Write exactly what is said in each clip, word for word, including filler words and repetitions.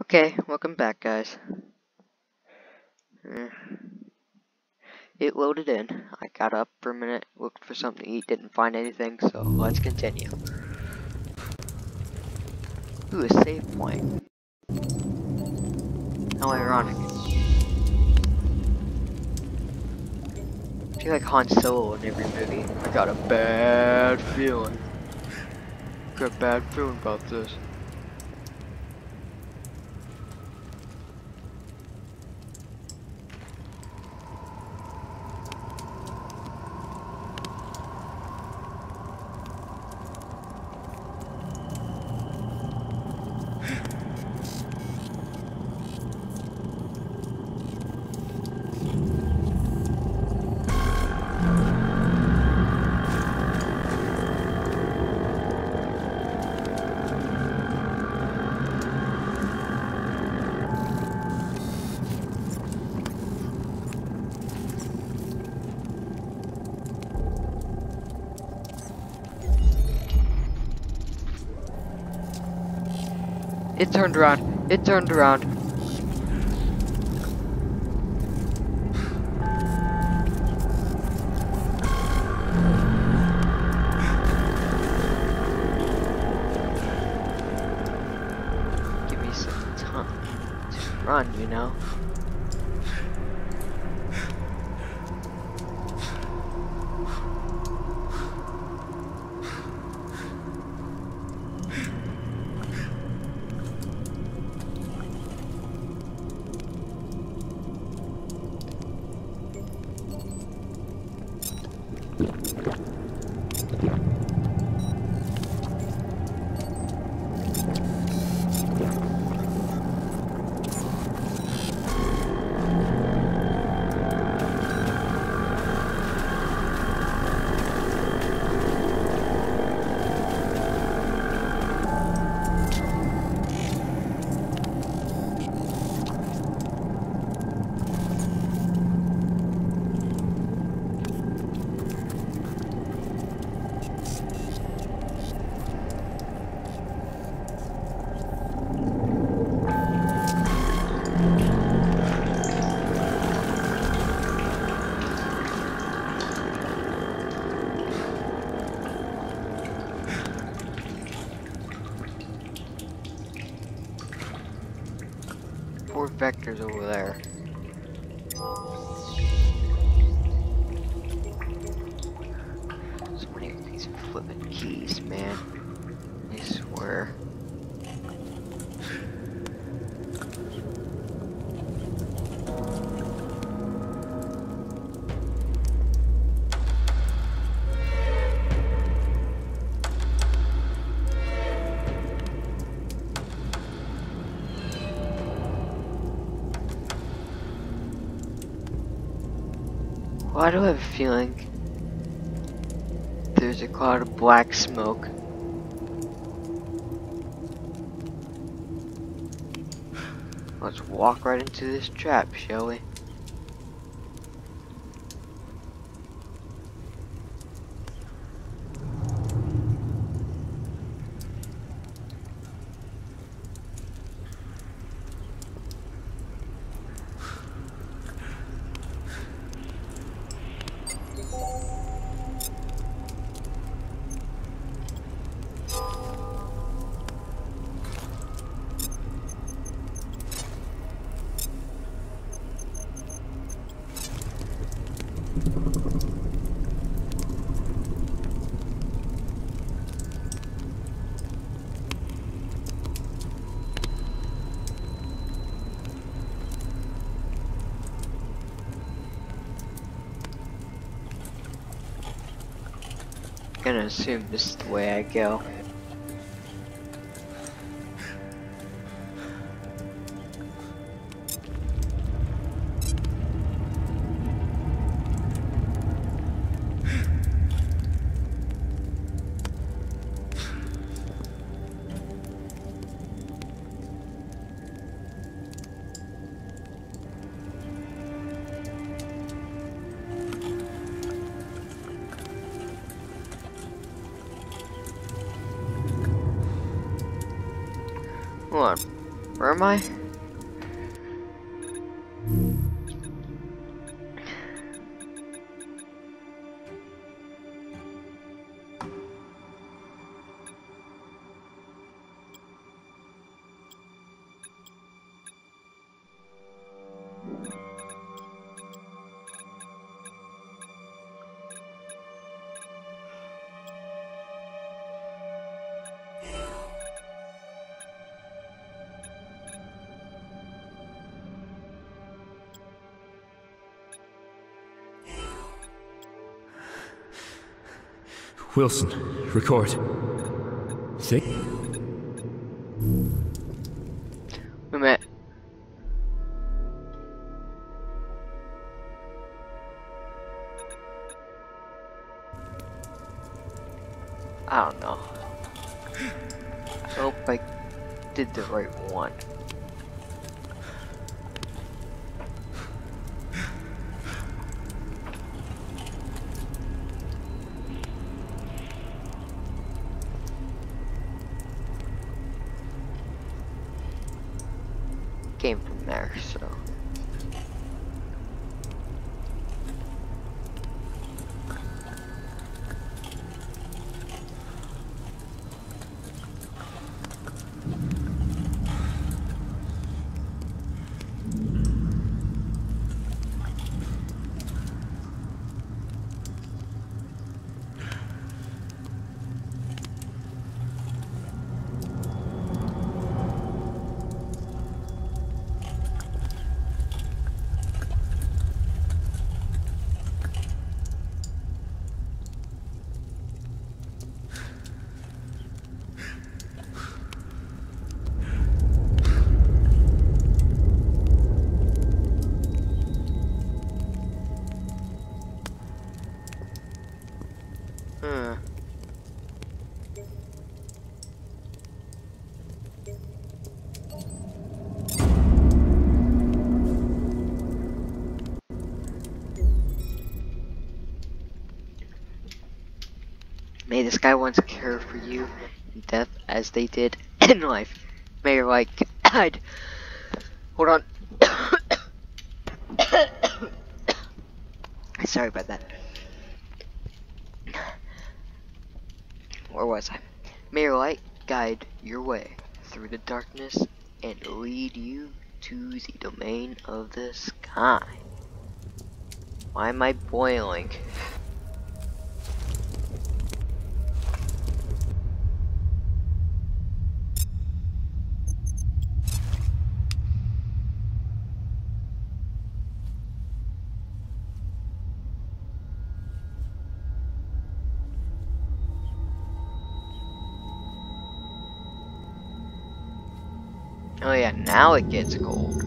Okay, welcome back, guys. Uh, It loaded in. I got up for a minute, looked for something to eat, didn't find anything, so let's continue. Ooh, a save point. How ironic. I feel like Han Solo in every movie. I got a bad feeling. Got a bad feeling about this. It turned around. It turned around. Give me some time to run, you know? Four vectors over there. So many of these flipping keys, man. I swear. Why do I have a feeling there's a cloud of black smoke? Let's walk right into this trap, shall we? I'm gonna assume this is the way I go. Hold on. Where am I? Wilson, record. Think. Wait a minute. I don't know. I hope I did the right one. Came from there, so. Hmm. May the sky once care for you in death as they did in life. May your light guide. Hold on. Sorry about that. Where was I? May your light guide your way through the darkness and lead you to the domain of the sky. Why am I boiling? Oh yeah, now it gets cold.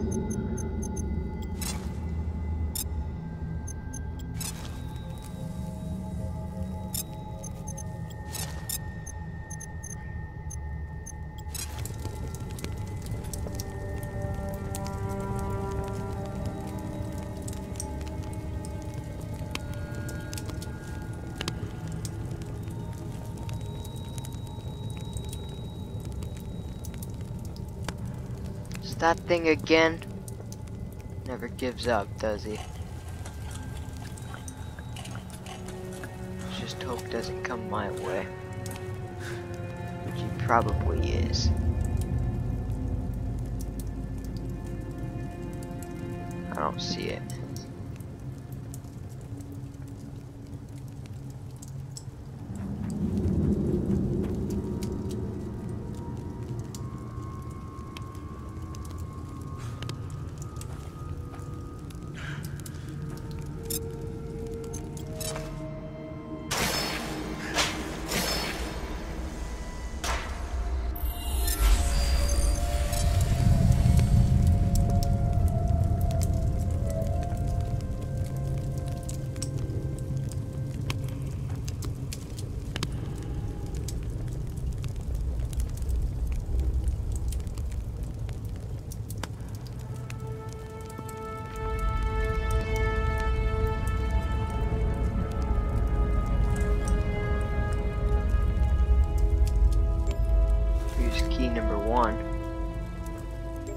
That thing again never gives up, does he? Just hope doesn't come my way, which he probably is. I don't see it. Key number one.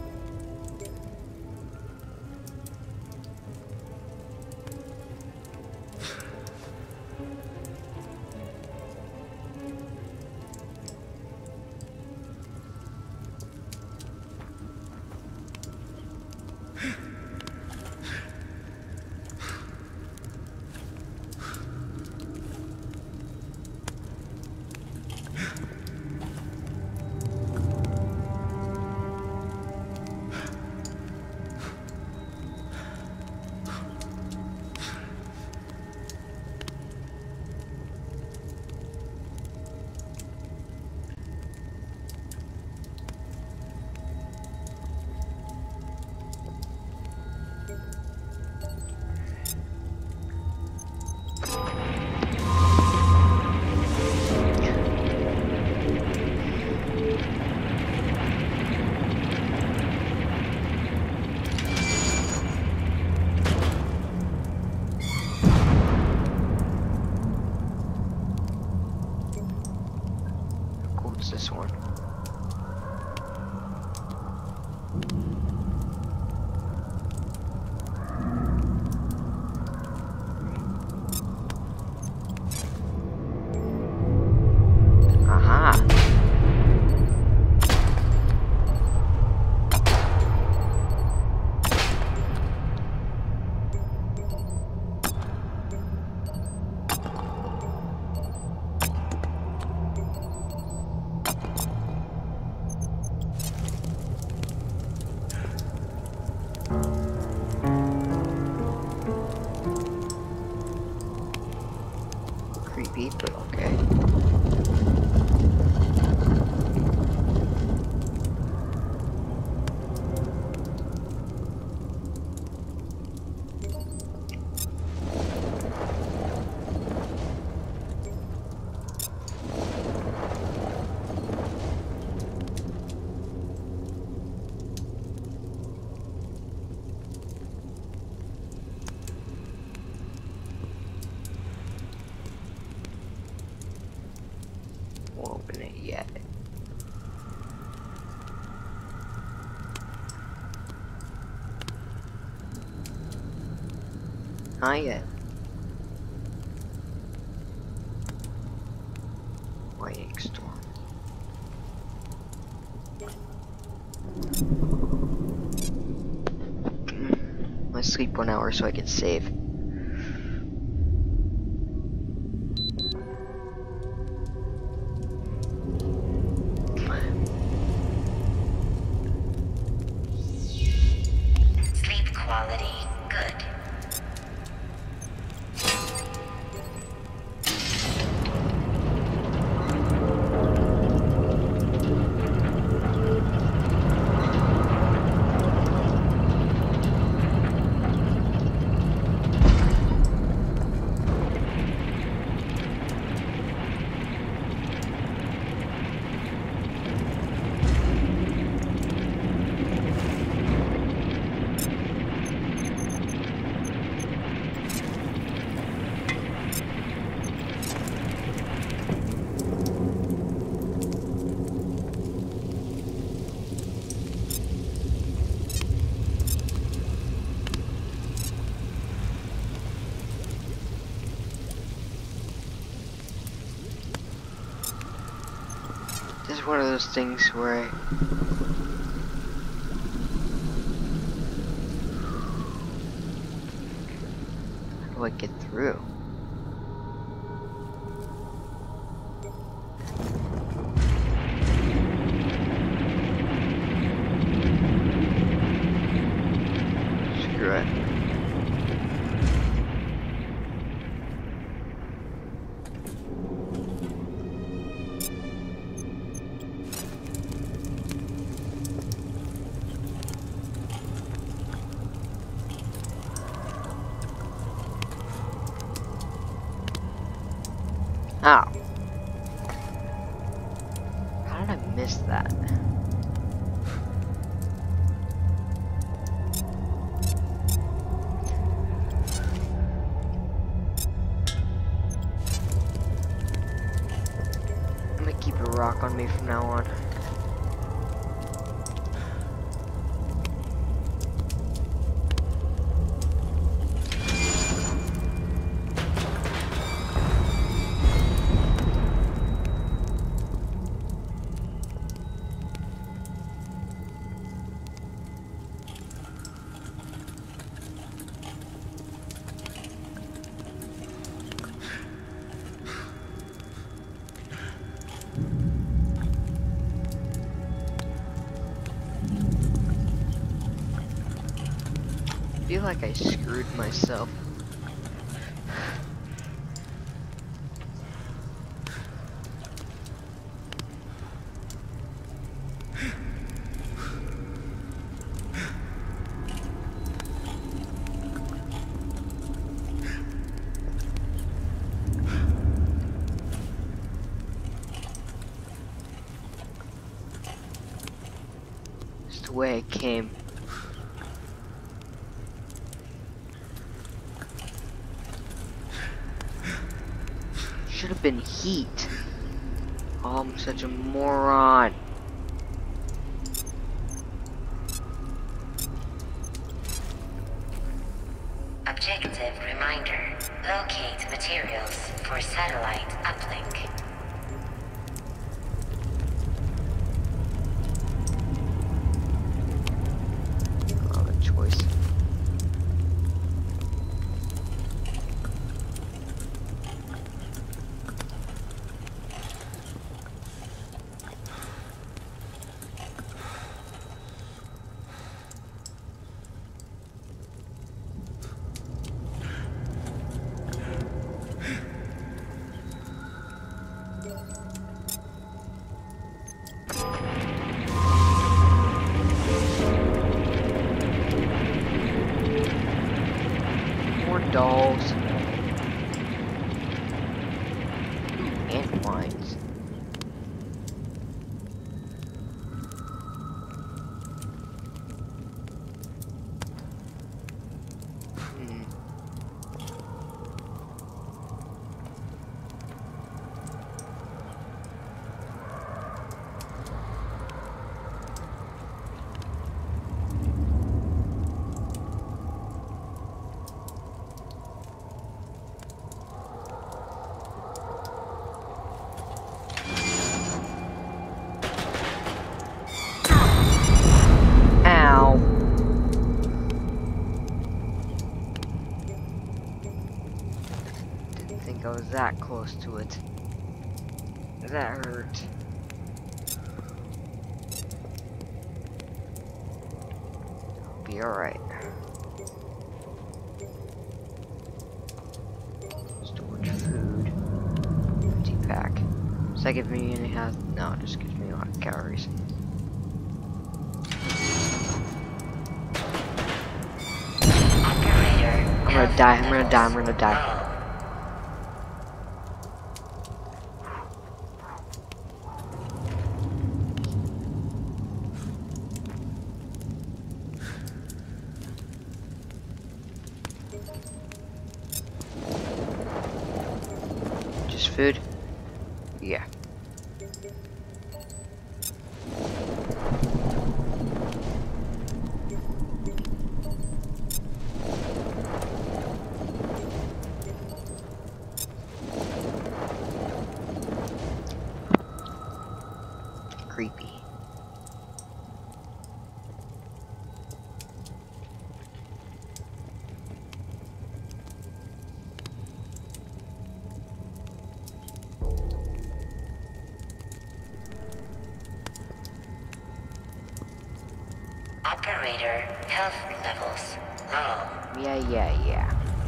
Not yet. Lightning storm. Let's sleep one hour so I can save. Sleep quality good. This is one of those things where I how do I get through? Screw it. Ow. How did I miss that? I'm gonna keep a rock on me from now on. I feel like I screwed myself. It's the way it came. Should have been heat. Oh, I'm such a moron. Objective reminder. Locate materials for satellite uplink. Oh, the choice. Dolls. Ooh, ant lines. Hmm. that close to it. That hurt. Be alright. Storage food. Empty pack. Does that give me any health? No, it just gives me a lot of calories. I'm gonna die, I'm gonna die, I'm gonna die. Just food? Yeah. Creepy. Operator, health levels low. Yeah, yeah, yeah.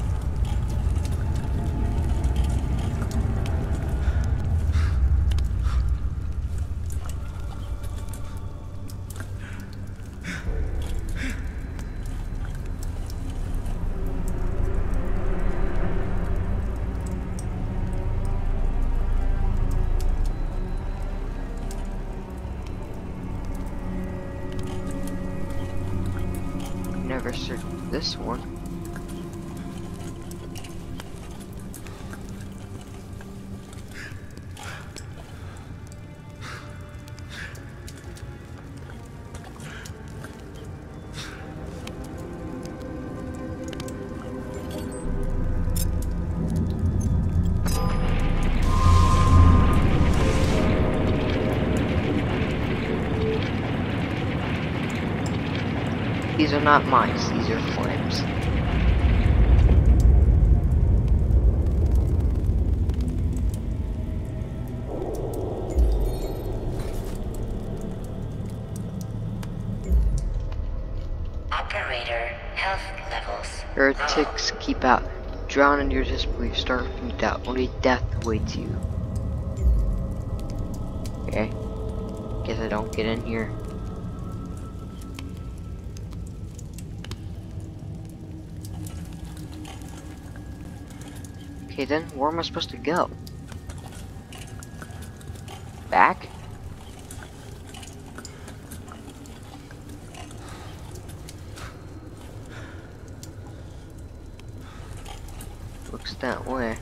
Never searched this one. These are not mice, these are flames. Operator, health levels Heretics, keep out. Drown in your disbelief, starve from doubt. Only death awaits you. Okay. Guess I don't get in here. Okay then, where am I supposed to go? Back? Looks that way.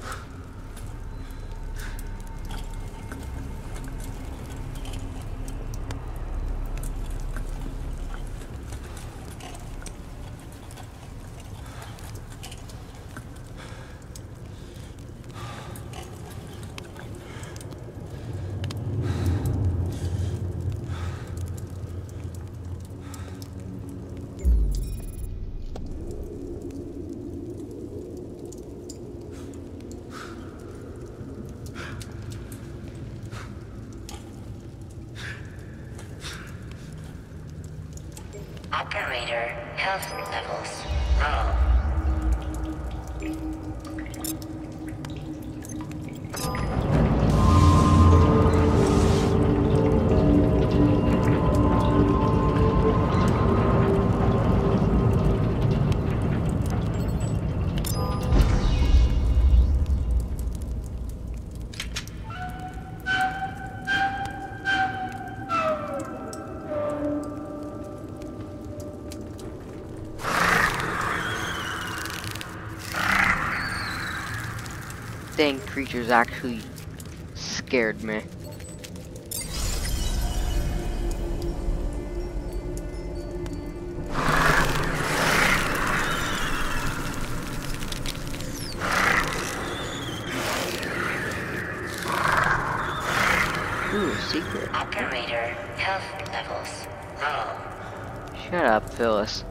Operator, health levels low. Dang creatures actually scared me. Ooh, secret. Operator, health levels low. Shut up, Phyllis.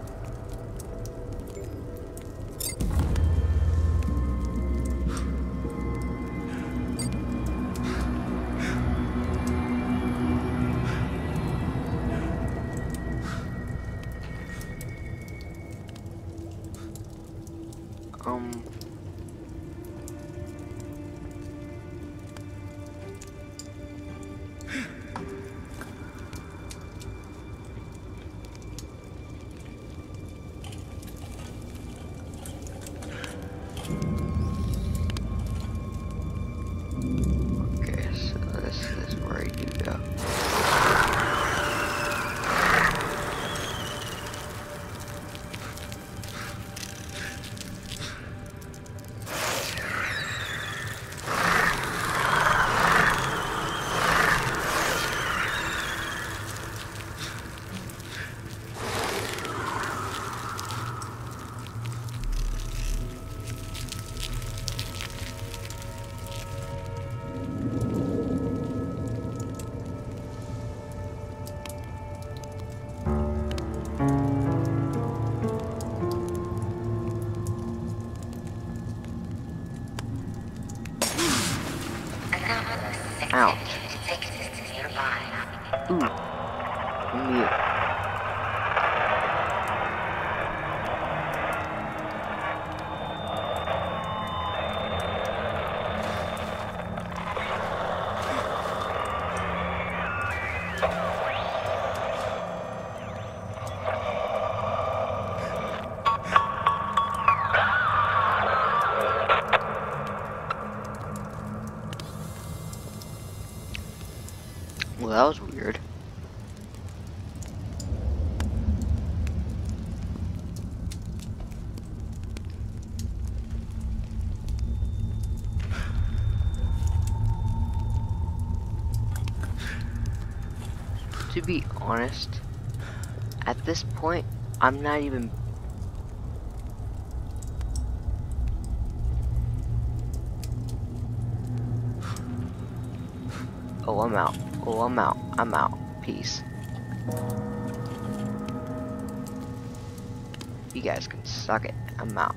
Mute. Well, that was weird. To be honest, at this point, I'm not even... Oh, I'm out. Oh, I'm out. I'm out. Peace. You guys can suck it. I'm out.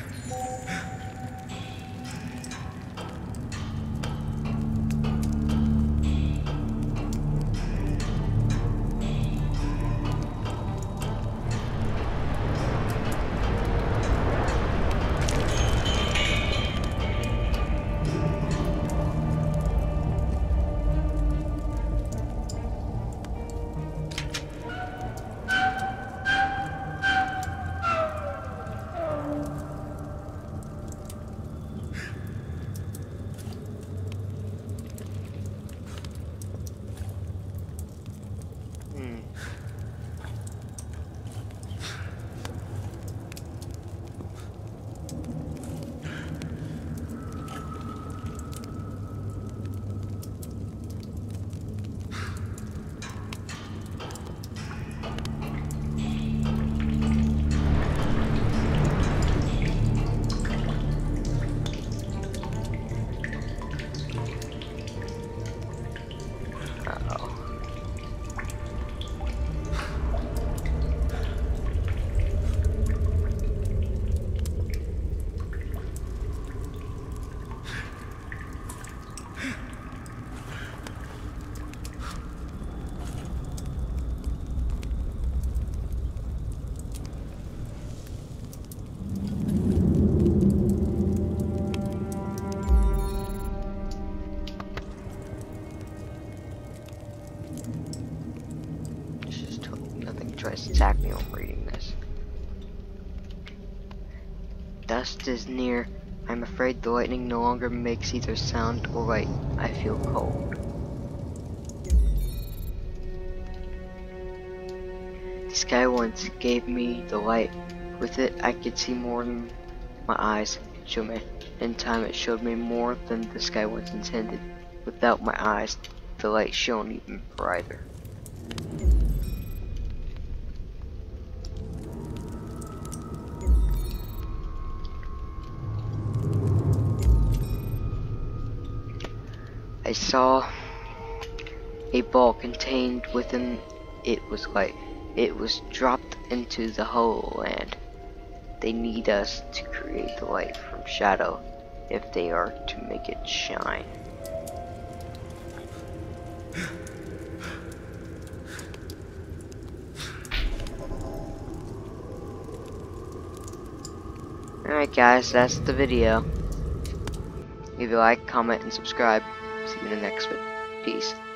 Tries to attack me on reading this. Dusk is near. I'm afraid the lightning no longer makes either sound or light. I feel cold. The sky once gave me the light. With it, I could see more than my eyes could show me. In time, it showed me more than the sky once intended. Without my eyes, the light shone even brighter. I saw a ball contained within it was light. It was dropped into the Hollow Land. They need us to create the light from shadow if they are to make it shine. Alright guys, that's the video. Leave a like, comment, and subscribe. See you in the next one. Peace.